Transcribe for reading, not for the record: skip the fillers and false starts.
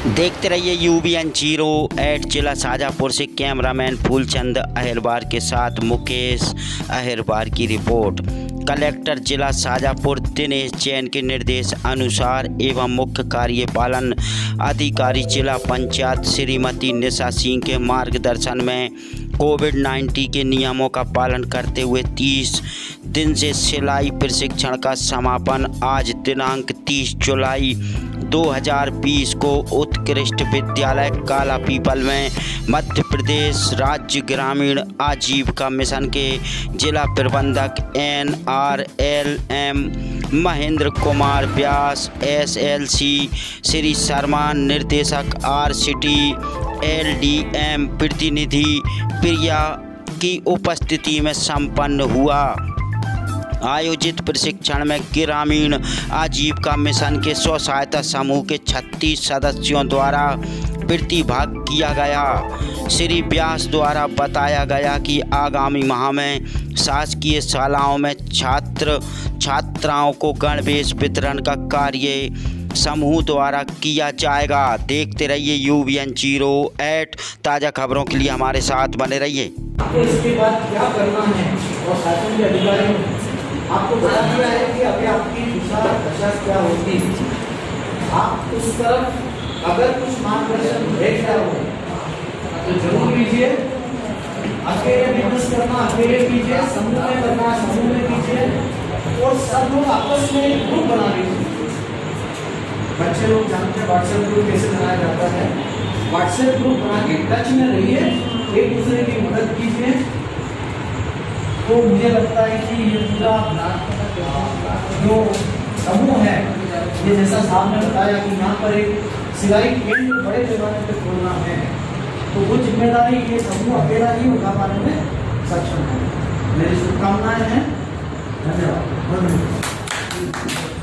देखते रहिए UBN08 जिला शाजापुर से कैमरामैन फूलचंद अहिरवार के साथ मुकेश अहिरवार की रिपोर्ट। कलेक्टर जिला शाजापुर दिनेश जैन के निर्देश अनुसार एवं मुख्य कार्यपालन अधिकारी जिला पंचायत श्रीमती निशा सिंह के मार्गदर्शन में कोविड-19 के नियमों का पालन करते हुए 30 दिन से सिलाई प्रशिक्षण का समापन आज दिनांक 30 जुलाई 2020 को उत्कृष्ट विद्यालय कालापीपल में मध्य प्रदेश राज्य ग्रामीण आजीविका मिशन के जिला प्रबंधक NRLM महेंद्र कुमार व्यास SLC श्री शर्मा निर्देशक RCT LDM प्रतिनिधि प्रिया की उपस्थिति में संपन्न हुआ। आयोजित प्रशिक्षण में ग्रामीण आजीविका मिशन के स्व सहायता समूह के 36 सदस्यों द्वारा प्रतिभाग किया गया। श्री व्यास द्वारा बताया गया कि आगामी माह में शासकीय शालाओं में छात्र छात्राओं को गणवेश वितरण का कार्य समूह द्वारा किया जाएगा। देखते रहिए UBN08 ताज़ा खबरों के लिए हमारे साथ बने रहिए। इसके बाद क्या करना है और शासन के अधिकारी आपको बता दिया है कि अभी आपकी दिशा दशा क्या होगी। आप उस तरफ अगर कुछ मार्गदर्शन देख रहे हो तो जरूर कीजिए। अकेले बिजनेस करना अकेले कीजिए, समूह में करना समूह में कीजिए और सब लोग आपस में ग्रुप बना लीजिए। बच्चे लोग जानते हैं व्हाट्सएप ग्रुप कैसे बनाया जाता है। व्हाट्सएप ग्रुप बना के टच में रहिए, एक दूसरे की मदद कीजिए। तो मुझे लगता है कि ये पूरा जो समूह है, ये जैसा साहब ने बताया कि यहाँ पर एक सिलाई केंद्र बड़े पैमाने पर खोलना है, तो वो जिम्मेदारी ये समूह अकेला ही उठा पाने में सक्षम है। मेरी शुभकामनाएं हैं। धन्यवाद।